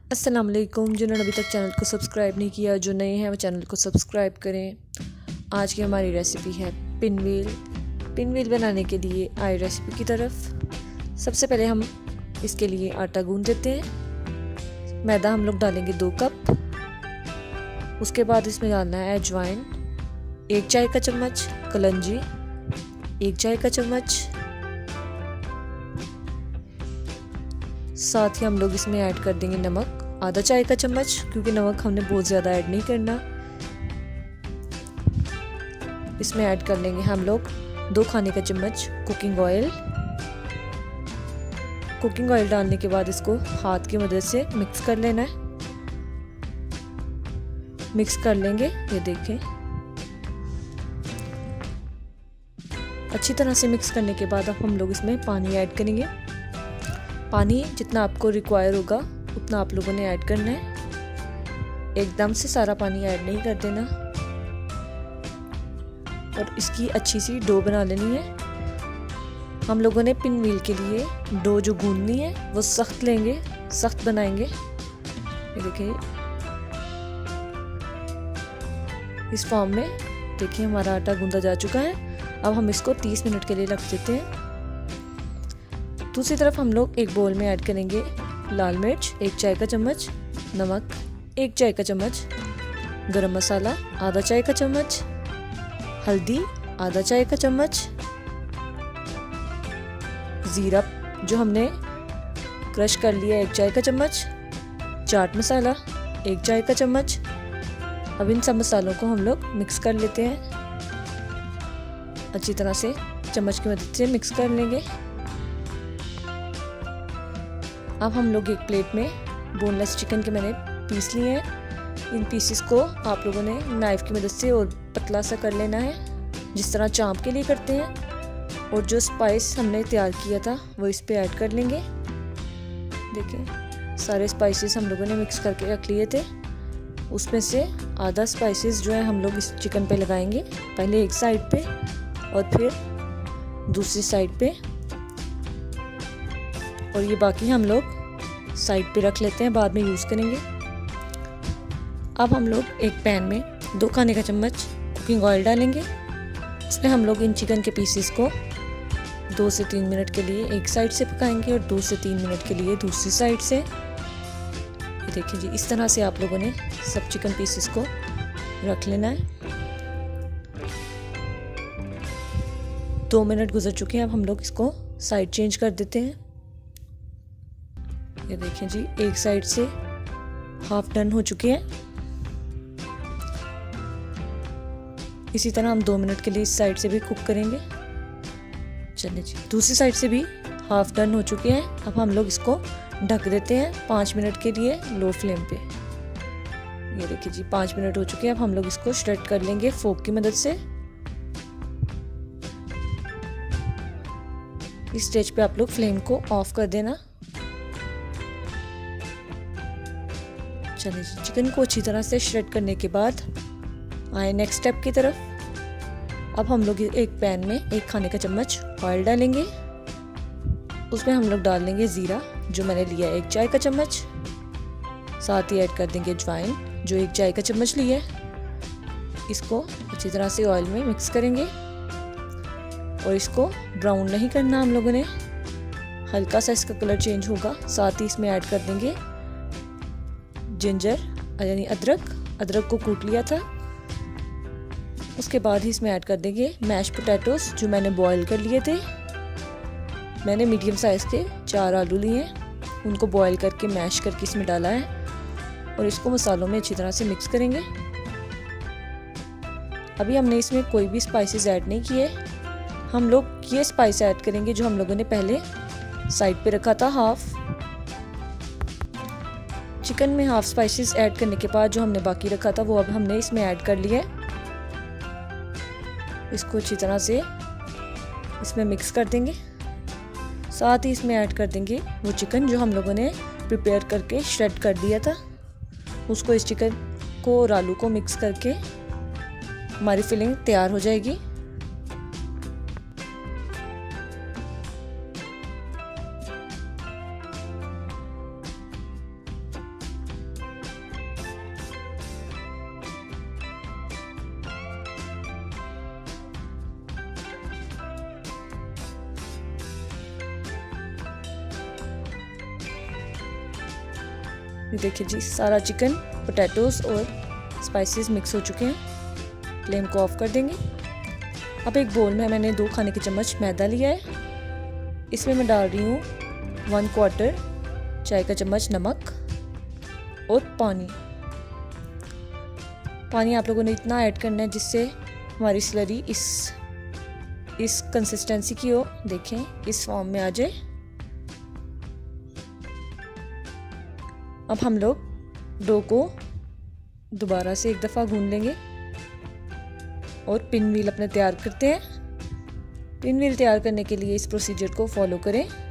अस्सलाम वालेकुम। जिन्होंने अभी तक चैनल को सब्सक्राइब नहीं किया, जो नए हैं वो चैनल को सब्सक्राइब करें। आज की हमारी रेसिपी है पिनव्हील। पिनव्हील बनाने के लिए आए रेसिपी की तरफ। सबसे पहले हम इसके लिए आटा गूंद देते हैं। मैदा हम लोग डालेंगे 2 कप। उसके बाद इसमें डालना है अजवाइन 1 चाय का चम्मच, कलंजी 1 चाय का चम्मच। साथ ही हम लोग इसमें ऐड कर देंगे नमक आधा चाय का चम्मच, क्योंकि नमक हमने बहुत ज़्यादा ऐड नहीं करना। इसमें ऐड कर लेंगे हम लोग 2 खाने का चम्मच कुकिंग ऑयल। कुकिंग ऑयल डालने के बाद इसको हाथ की मदद से मिक्स कर लेना है। मिक्स कर लेंगे, ये देखें। अच्छी तरह से मिक्स करने के बाद अब हम लोग इसमें पानी ऐड करेंगे। पानी जितना आपको रिक्वायर होगा उतना आप लोगों ने ऐड करना है। एकदम से सारा पानी ऐड नहीं कर देना। और इसकी अच्छी सी डो बना लेनी है। हम लोगों ने पिनव्हील के लिए डो जो गूंदनी है वो सख्त लेंगे, सख्त बनाएंगे। ये देखिए इस फॉर्म में। देखिए हमारा आटा गूंदा जा चुका है। अब हम इसको 30 मिनट के लिए रख देते हैं। दूसरी तरफ हम लोग एक बोल में ऐड करेंगे लाल मिर्च 1 चाय का चम्मच, नमक 1 चाय का चम्मच, गरम मसाला आधा चाय का चम्मच, हल्दी आधा चाय का चम्मच, जीरा जो हमने क्रश कर लिया 1 चाय का चम्मच, चाट मसाला 1 चाय का चम्मच। अब इन सब मसालों को हम लोग मिक्स कर लेते हैं। अच्छी तरह से चम्मच की मदद से मिक्स कर लेंगे। अब हम लोग एक प्लेट में बोनलेस चिकन के मैंने पीस लिए हैं। इन पीसेस को आप लोगों ने नाइफ की मदद से और पतला सा कर लेना है, जिस तरह चाँप के लिए करते हैं। और जो स्पाइस हमने तैयार किया था वो इस पे ऐड कर लेंगे। देखिए सारे स्पाइसेस हम लोगों ने मिक्स करके रख लिए थे। उसमें से आधा स्पाइसेस जो है हम लोग इस चिकन पे लगाएंगे, पहले एक साइड पे और फिर दूसरी साइड पे। और ये बाकी हम लोग साइड पे रख लेते हैं, बाद में यूज़ करेंगे। अब हम लोग एक पैन में 2 खाने का चम्मच कुकिंग ऑयल डालेंगे। इसमें हम लोग इन चिकन के पीसेस को 2 से 3 मिनट के लिए एक साइड से पकाएंगे और 2 से 3 मिनट के लिए दूसरी साइड से। देखिए जी, इस तरह से आप लोगों ने सब चिकन पीसेस को रख लेना है। 2 मिनट गुजर चुके हैं। अब हम लोग इसको साइड चेंज कर देते हैं। ये देखें जी, एक साइड से हाफ डन हो चुके हैं। इसी तरह हम 2 मिनट के लिए इस साइड से भी कुक करेंगे। चलिए जी, दूसरी साइड से भी हाफ डन हो चुके हैं। अब हम लोग इसको ढक देते हैं 5 मिनट के लिए लो फ्लेम पे। ये देखिए जी, 5 मिनट हो चुके हैं। अब हम लोग इसको श्रेड कर लेंगे फोक की मदद से। इस स्टेज पे आप लोग फ्लेम को ऑफ कर देना। चलिए जी, चिकन को अच्छी तरह से श्रेड करने के बाद आए नेक्स्ट स्टेप की तरफ। अब हम लोग एक पैन में 1 खाने का चम्मच ऑयल डालेंगे। उसमें हम लोग डाल लेंगे ज़ीरा जो मैंने लिया 1 चाय का चम्मच। साथ ही ऐड कर देंगे अजवाइन जो 1 चाय का चम्मच लिया है। इसको अच्छी तरह से ऑयल में मिक्स करेंगे और इसको ब्राउन नहीं करना हम लोगों ने, हल्का सा इसका कलर चेंज होगा। साथ ही इसमें ऐड कर देंगे जिंजर यानी अदरक को कूट लिया था। उसके बाद ही इसमें ऐड कर देंगे मैश पोटैटोस जो मैंने बॉईल कर लिए थे। मैंने मीडियम साइज़ के 4 आलू लिए हैं, उनको बॉईल करके मैश करके इसमें डाला है और इसको मसालों में अच्छी तरह से मिक्स करेंगे। अभी हमने इसमें कोई भी स्पाइसेस ऐड नहीं किए। हम लोग ये स्पाइस ऐड करेंगे जो हम लोगों ने पहले साइड पे रखा था हाफ। चिकन में हाफ स्पाइसेस ऐड करने के बाद जो हमने बाकी रखा था वो अब हमने इसमें ऐड कर लिया है। इसको अच्छी तरह से इसमें मिक्स कर देंगे। साथ ही इसमें ऐड कर देंगे वो चिकन जो हम लोगों ने प्रिपेयर करके श्रेड कर दिया था। उसको इस चिकन को और आलू को मिक्स करके हमारी फिलिंग तैयार हो जाएगी। ये देखिए जी, सारा चिकन, पोटैटोस और स्पाइसेस मिक्स हो चुके हैं। फ्लेम को ऑफ कर देंगे। अब एक बोल में मैंने 2 खाने के चम्मच मैदा लिया है। इसमें मैं डाल रही हूँ 1/4 चाय का चम्मच नमक और पानी। पानी आप लोगों ने इतना ऐड करना है जिससे हमारी स्लरी इस कंसिस्टेंसी की हो। देखें, इस फॉर्म में आ जाए। अब हम लोग डो को दोबारा से एक दफ़ा गूंद लेंगे और पिन व्हील अपने तैयार करते हैं। पिन व्हील तैयार करने के लिए इस प्रोसीजर को फॉलो करें।